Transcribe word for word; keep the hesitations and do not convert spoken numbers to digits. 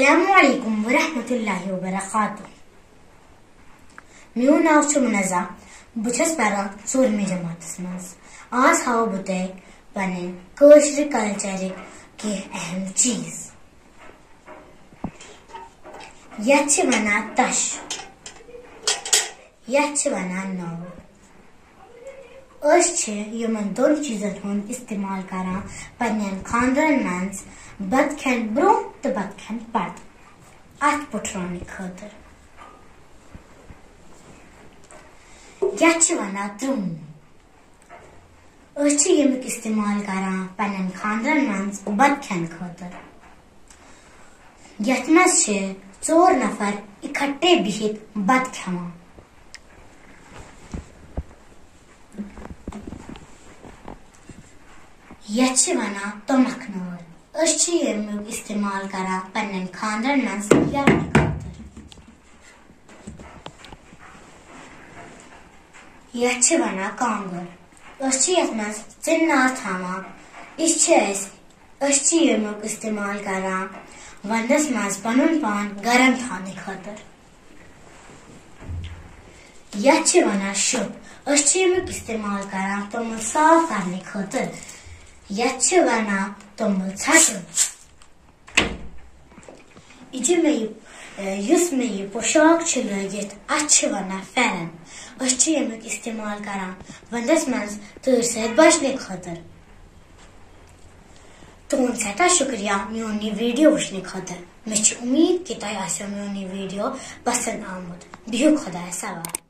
अस्सलामुअलैकुम वरहमतुल्लाहि वबरकातुह। मेरा नाम है मुनाज़ा। बुछस परान ज़ोरमी जमातस मज। आज हाव बुते पने कश्मीरी कल्चर के अहम चीज यह वना तश, यह वना नौ। यमन दोन चीजन हुंद इस्तेमाल करा पन्न खानदान मज बत खन ब्रो तो बत खन पत अत पुट्राने खतर। यह वना त्रुम। यमुक इस्तेमाल करा पन्न खानदान मज बत खन खतर। यथ मज चोर नफर इकट्ठे बिहित बत खवान। यह वना तमक नर। यमुक इस्तेमाल करा पन्न खानदान मज यमन खतर। यह वना कांगर। यथ मज चिन्नार थावान। यमुक इस्तेमाल करा वंदस मज पनुन पान गरम थाने खतर। यह वना शुभ। यमुक इस्तेमाल करा तोमुल साफ करने खतर। यह वना तोमुल छटन। युस मे यह पोशाक लगित अत वना फेरन। यमुक इस्तेमाल करा वंदस मज तर से बचने खतर। तुहद सठा शुक्रिया मोन यह वीडियो वुचने खतर। मे उम्मीद कि तुम आसो मोन यह वीडियो पसंद आमुत। बिहु खुदायस हवाले।